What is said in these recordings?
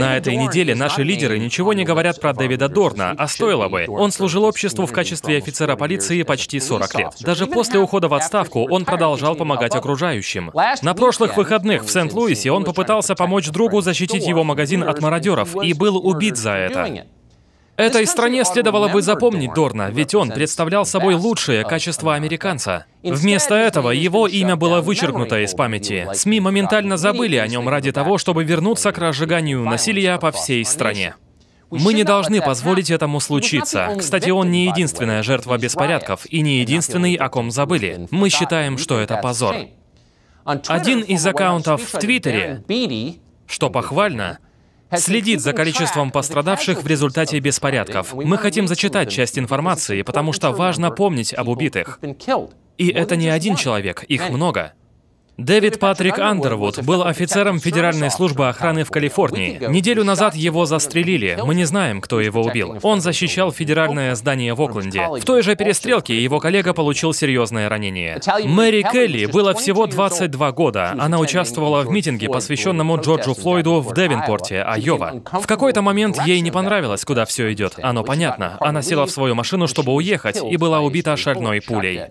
На этой неделе наши лидеры ничего не говорят про Дэвида Дорна, а стоило бы. Он служил обществу в качестве офицера полиции почти 40 лет. Даже после ухода в отставку он продолжал помогать окружающим. На прошлых выходных в Сент-Луисе он попытался помочь другу защитить его магазин от мародеров и был убит за это. Этой стране следовало бы запомнить Дорна, ведь он представлял собой лучшее качество американца. Вместо этого его имя было вычеркнуто из памяти. СМИ моментально забыли о нем ради того, чтобы вернуться к разжиганию насилия по всей стране. Мы не должны позволить этому случиться. Кстати, он не единственная жертва беспорядков и не единственный, о ком забыли. Мы считаем, что это позор. Один из аккаунтов в Твиттере, что похвально, следит за количеством пострадавших в результате беспорядков. Мы хотим зачитать часть информации, потому что важно помнить об убитых. И это не один человек, их много. Дэвид Патрик Андервуд был офицером Федеральной службы охраны в Калифорнии. Неделю назад его застрелили. Мы не знаем, кто его убил. Он защищал федеральное здание в Окленде. В той же перестрелке его коллега получил серьезное ранение. Мэри Келли было всего 22 года. Она участвовала в митинге, посвященному Джорджу Флойду в Девинпорте, Айова. В какой-то момент ей не понравилось, куда все идет. Оно понятно. Она села в свою машину, чтобы уехать, и была убита шальной пулей.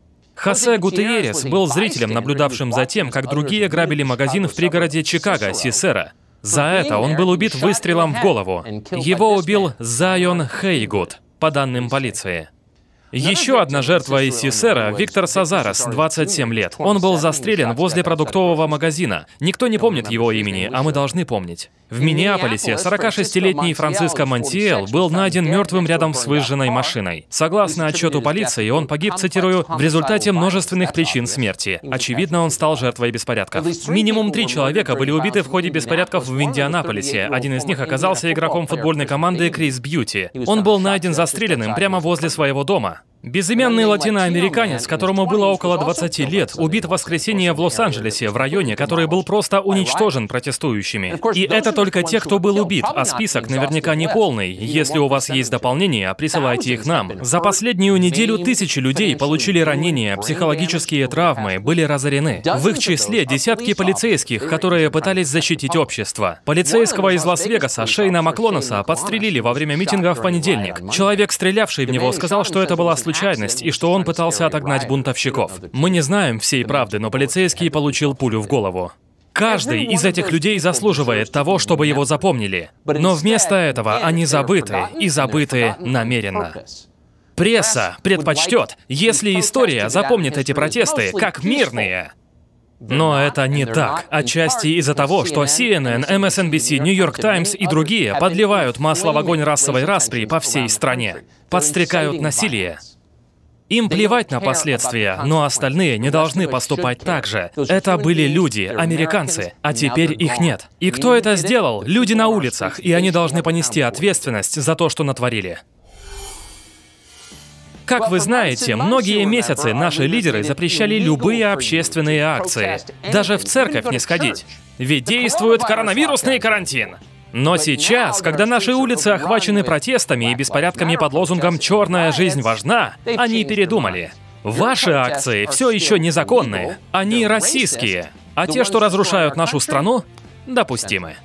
Хосе Гутиеррес был зрителем, наблюдавшим за тем, как другие грабили магазин в пригороде Чикаго, Сисера. За это он был убит выстрелом в голову. Его убил Зайон Хейгуд, по данным полиции. Еще одна жертва из Сисера — Виктор Сазарес, 27 лет. Он был застрелен возле продуктового магазина. Никто не помнит его имени, а мы должны помнить. В Миннеаполисе 46-летний Франциско Монтиэл был найден мертвым рядом с выжженной машиной. Согласно отчету полиции, он погиб, цитирую, в результате множественных причин смерти. Очевидно, он стал жертвой беспорядков. Минимум 3 человека были убиты в ходе беспорядков в Индианаполисе. Один из них оказался игроком футбольной команды Крис Бьюти. Он был найден застреленным прямо возле своего дома. Безымянный латиноамериканец, которому было около 20 лет, убит в воскресенье в Лос-Анджелесе, в районе, который был просто уничтожен протестующими. И это только те, кто был убит, а список наверняка не полный. Если у вас есть дополнения, присылайте их нам. За последнюю неделю тысячи людей получили ранения, психологические травмы, были разорены. В их числе десятки полицейских, которые пытались защитить общество. Полицейского из Лас-Вегаса Шейна Маклонеса подстрелили во время митинга в понедельник. Человек, стрелявший в него, сказал, что это была случайность и что он пытался отогнать бунтовщиков. Мы не знаем всей правды, но полицейский получил пулю в голову. Каждый из этих людей заслуживает того, чтобы его запомнили. Но вместо этого они забыты, и забыты намеренно. Пресса предпочтет, если история запомнит эти протесты как мирные. Но это не так. Отчасти из-за того, что CNN, MSNBC, New York Times и другие подливают масло в огонь расовой распри по всей стране. Подстрекают насилие. Им плевать на последствия, но остальные не должны поступать так же. Это были люди, американцы, а теперь их нет. И кто это сделал? Люди на улицах, и они должны понести ответственность за то, что натворили. Как вы знаете, многие месяцы наши лидеры запрещали любые общественные акции. Даже в церковь не сходить. Ведь действует коронавирусный карантин. Но сейчас, когда наши улицы охвачены протестами и беспорядками под лозунгом «Черная жизнь важна», они передумали. Ваши акции все еще незаконные. Они российские. А те, что разрушают нашу страну, допустимы.